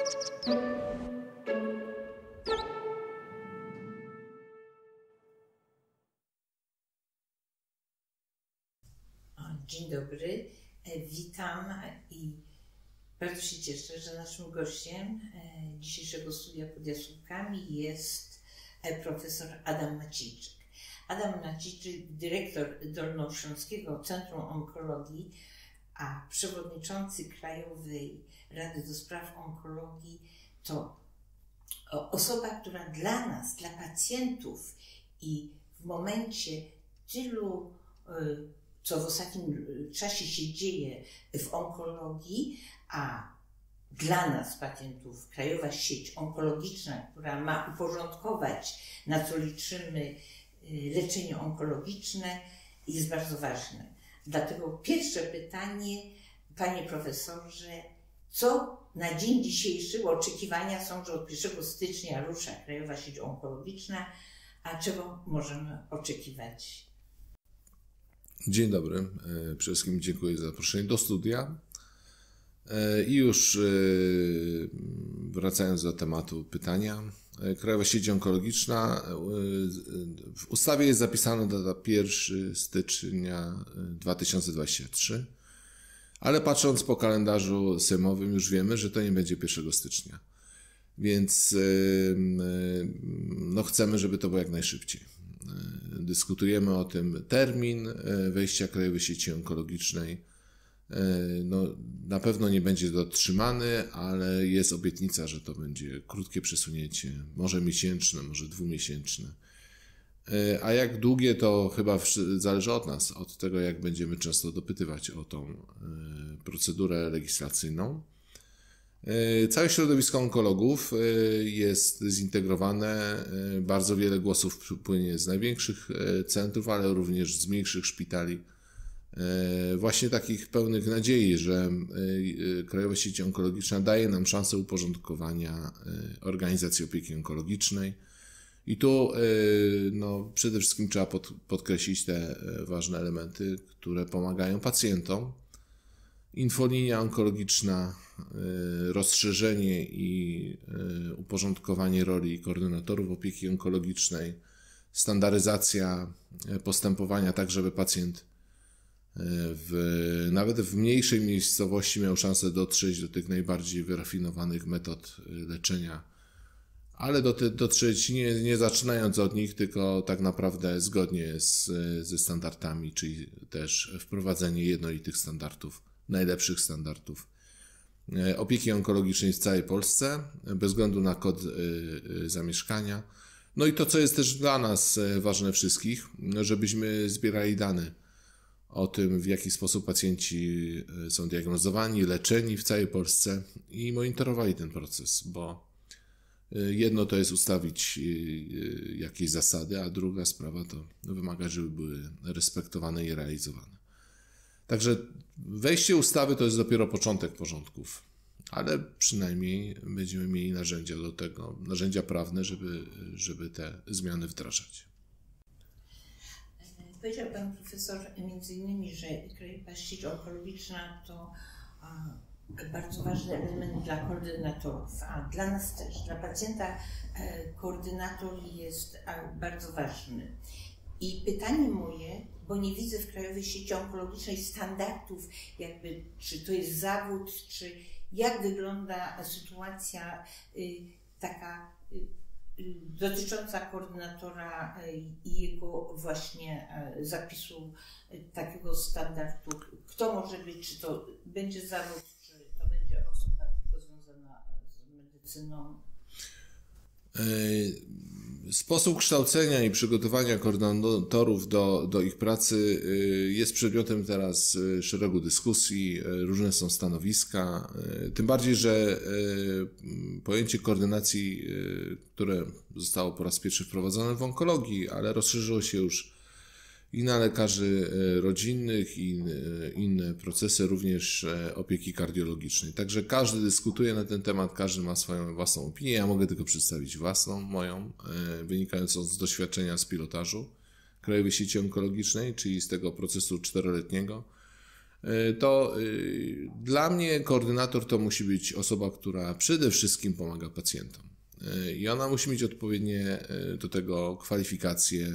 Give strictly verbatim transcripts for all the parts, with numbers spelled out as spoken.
Dzień dobry, witam i bardzo się cieszę, że naszym gościem dzisiejszego studia pod jaskółkami jest profesor Adam Maciejczyk. Adam Maciejczyk, dyrektor Dolnośląskiego Centrum Onkologii, a przewodniczący Krajowej Rady do Spraw Onkologii, to osoba, która dla nas, dla pacjentów i w momencie tylu, co w ostatnim czasie się dzieje w onkologii, a dla nas, pacjentów, Krajowa Sieć Onkologiczna, która ma uporządkować, na co liczymy, leczenie onkologiczne, jest bardzo ważne. Dlatego pierwsze pytanie, panie profesorze, co na dzień dzisiejszy, bo oczekiwania są, że od pierwszego stycznia rusza Krajowa Sieć Onkologiczna, a czego możemy oczekiwać? Dzień dobry. Przede wszystkim dziękuję za zaproszenie do studia. I już wracając do tematu pytania. Krajowa Sieć Onkologiczna, w ustawie jest zapisana data pierwszego stycznia dwa tysiące dwudziestego trzeciego, ale patrząc po kalendarzu sejmowym już wiemy, że to nie będzie pierwszego stycznia. Więc no, chcemy, żeby to było jak najszybciej. Dyskutujemy o tym termin wejścia Krajowej Sieci Onkologicznej. No, na pewno nie będzie dotrzymany, ale jest obietnica, że to będzie krótkie przesunięcie, może miesięczne, może dwumiesięczne. A jak długie, to chyba zależy od nas, od tego, jak będziemy często dopytywać o tą procedurę legislacyjną. Całe środowisko onkologów jest zintegrowane, bardzo wiele głosów płynie z największych centrów, ale również z mniejszych szpitali. Właśnie takich pełnych nadziei, że Krajowa Sieć Onkologiczna daje nam szansę uporządkowania organizacji opieki onkologicznej. I tu no, przede wszystkim trzeba pod, podkreślić te ważne elementy, które pomagają pacjentom. Infolinia onkologiczna, rozszerzenie i uporządkowanie roli koordynatorów opieki onkologicznej, standaryzacja postępowania tak, żeby pacjent w, nawet w mniejszej miejscowości miał szansę dotrzeć do tych najbardziej wyrafinowanych metod leczenia, ale do, dotrzeć nie, nie zaczynając od nich, tylko tak naprawdę zgodnie z, ze standardami, czyli też wprowadzenie jednolitych standardów, najlepszych standardów opieki onkologicznej w całej Polsce, bez względu na kod zamieszkania. No i to, co jest też dla nas ważne wszystkich, żebyśmy zbierali dane o tym, w jaki sposób pacjenci są diagnozowani, leczeni w całej Polsce i monitorowali ten proces, bo jedno to jest ustawić jakieś zasady, a druga sprawa to wymaga, żeby były respektowane i realizowane. Także wejście ustawy to jest dopiero początek porządków, ale przynajmniej będziemy mieli narzędzia do tego, narzędzia prawne, żeby, żeby te zmiany wdrażać. Powiedział pan profesor między innymi, że Krajowa Sieć Onkologiczna to bardzo ważny element dla koordynatorów, a dla nas też, dla pacjenta koordynator jest bardzo ważny. I pytanie moje, bo nie widzę w Krajowej Sieci Onkologicznej standardów, jakby czy to jest zawód, czy jak wygląda sytuacja taka dotycząca koordynatora i jego właśnie zapisu takiego standardu. Kto może być, czy to będzie zawód, czy to będzie osoba tylko związana z medycyną? Sposób kształcenia i przygotowania koordynatorów do, do ich pracy jest przedmiotem teraz szeregu dyskusji, różne są stanowiska, tym bardziej, że pojęcie koordynacji, które zostało po raz pierwszy wprowadzone w onkologii, ale rozszerzyło się już i na lekarzy rodzinnych, i inne procesy, również opieki kardiologicznej. Także każdy dyskutuje na ten temat, każdy ma swoją własną opinię. Ja mogę tylko przedstawić własną, moją, wynikającą z doświadczenia z pilotażu Krajowej Sieci Onkologicznej, czyli z tego procesu czteroletniego. to dla mnie koordynator to musi być osoba, która przede wszystkim pomaga pacjentom. I ona musi mieć odpowiednie do tego kwalifikacje,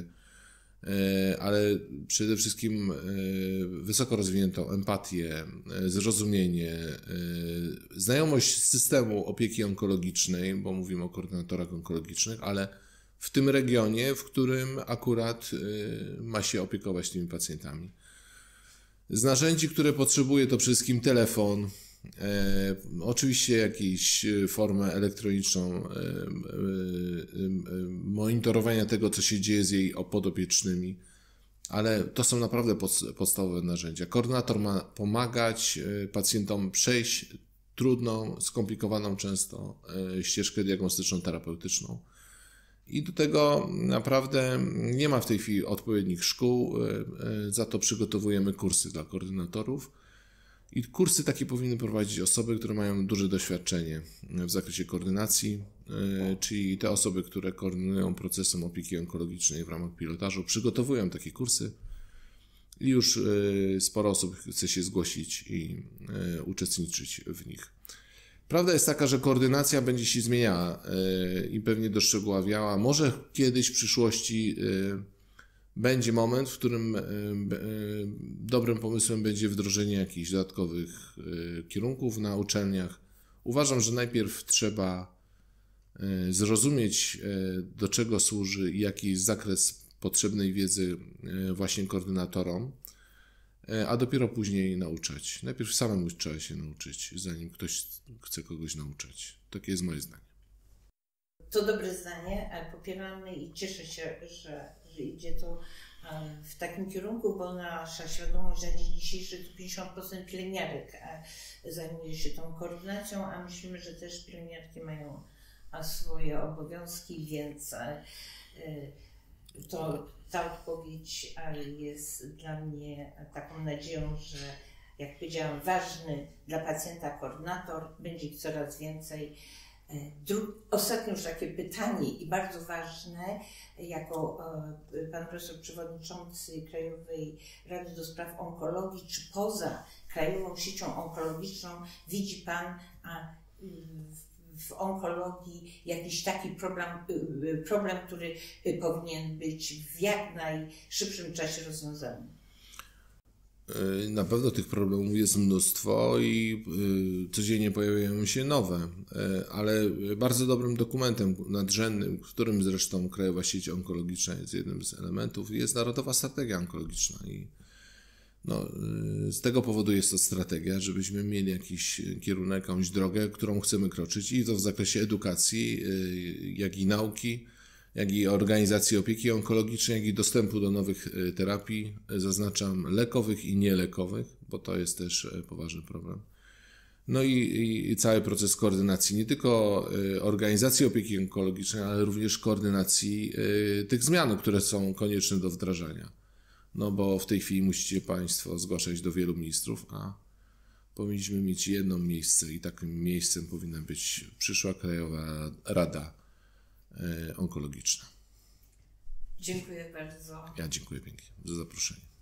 ale przede wszystkim wysoko rozwiniętą empatię, zrozumienie, znajomość systemu opieki onkologicznej, bo mówimy o koordynatorach onkologicznych, ale w tym regionie, w którym akurat ma się opiekować tymi pacjentami. Z narzędzi, które potrzebuje, to przede wszystkim telefon, e, oczywiście jakąś formę elektroniczną e, e, e, monitorowania tego, co się dzieje z jej podopiecznymi, ale to są naprawdę pod, podstawowe narzędzia. Koordynator ma pomagać pacjentom przejść trudną, skomplikowaną często e, ścieżkę diagnostyczną, terapeutyczną. I do tego naprawdę nie ma w tej chwili odpowiednich szkół, za to przygotowujemy kursy dla koordynatorów. I kursy takie powinny prowadzić osoby, które mają duże doświadczenie w zakresie koordynacji, czyli te osoby, które koordynują procesem opieki onkologicznej w ramach pilotażu, przygotowują takie kursy i już sporo osób chce się zgłosić i uczestniczyć w nich. Prawda jest taka, że koordynacja będzie się zmieniała i pewnie doszczegóławiała. Może kiedyś w przyszłości będzie moment, w którym dobrym pomysłem będzie wdrożenie jakichś dodatkowych kierunków na uczelniach. Uważam, że najpierw trzeba zrozumieć, do czego służy i jaki jest zakres potrzebnej wiedzy właśnie koordynatorom, a dopiero później nauczać. Najpierw samemu trzeba się nauczyć, zanim ktoś chce kogoś nauczać. Takie jest moje zdanie. To dobre zdanie, ale popieramy i cieszę się, że, że idzie to w takim kierunku, bo nasza świadomość na dzień dzisiejszy to pięćdziesiąt procent pielęgniarek zajmuje się tą koordynacją, a myślimy, że też pielęgniarki mają swoje obowiązki, więc to ta odpowiedź jest dla mnie taką nadzieją, że jak powiedziałam, ważny dla pacjenta koordynator, będzie ich coraz więcej. Dru- Ostatnie już takie pytanie i bardzo ważne, jako pan profesor przewodniczący Krajowej Rady do Spraw Onkologii, czy poza Krajową Siecią Onkologiczną widzi pan a, w onkologii jakiś taki problem, problem, który powinien być w jak najszybszym czasie rozwiązany? Na pewno tych problemów jest mnóstwo i codziennie pojawiają się nowe, ale bardzo dobrym dokumentem nadrzędnym, w którym zresztą Krajowa Sieć Onkologiczna jest jednym z elementów, jest Narodowa Strategia Onkologiczna. I no, z tego powodu jest to strategia, żebyśmy mieli jakiś kierunek, jakąś drogę, którą chcemy kroczyć, i to w zakresie edukacji, jak i nauki, jak i organizacji opieki onkologicznej, jak i dostępu do nowych terapii, zaznaczam lekowych i nielekowych, bo to jest też poważny problem. No i, i cały proces koordynacji, nie tylko organizacji opieki onkologicznej, ale również koordynacji tych zmian, które są konieczne do wdrażania. No bo w tej chwili musicie Państwo zgłaszać do wielu ministrów, a powinniśmy mieć jedno miejsce i takim miejscem powinna być przyszła Krajowa Rada Onkologiczna. Dziękuję bardzo. Ja dziękuję pięknie za zaproszenie.